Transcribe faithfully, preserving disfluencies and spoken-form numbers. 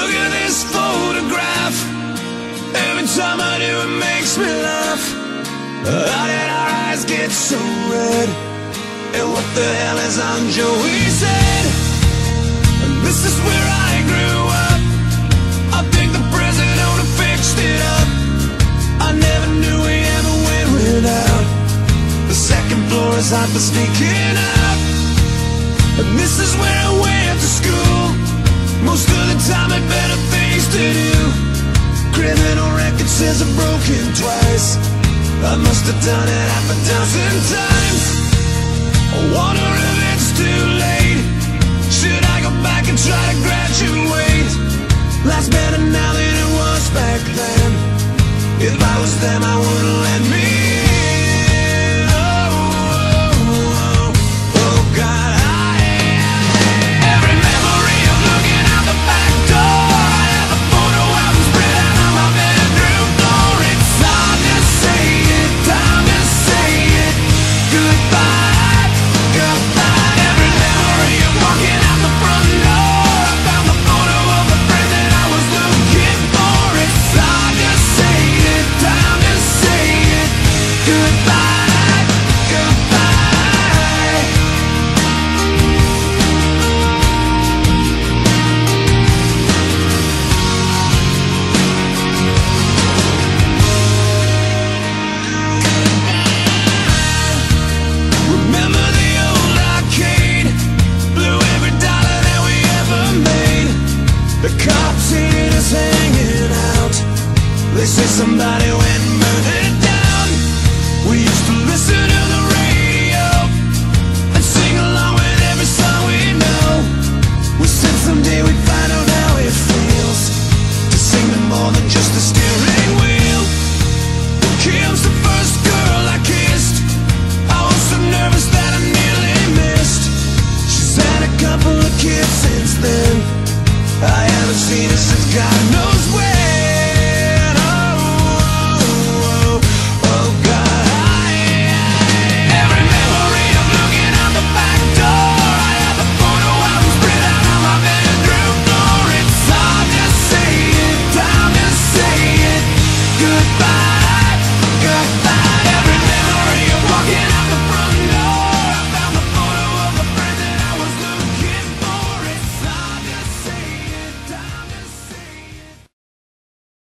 Look at this photograph. Every time I do, it makes me laugh. How did our eyes get so red? And what the hell is on Joey's head? And this is where I grew up. I think the president would have fixed it up. I never knew we ever went without. The second floor is hot for sneaking out. And this is where I went to school. Most of the time had better things to do. Criminal record says I've broken twice. I must have done it half a dozen times. I wonder if it's too late. Should I go back and try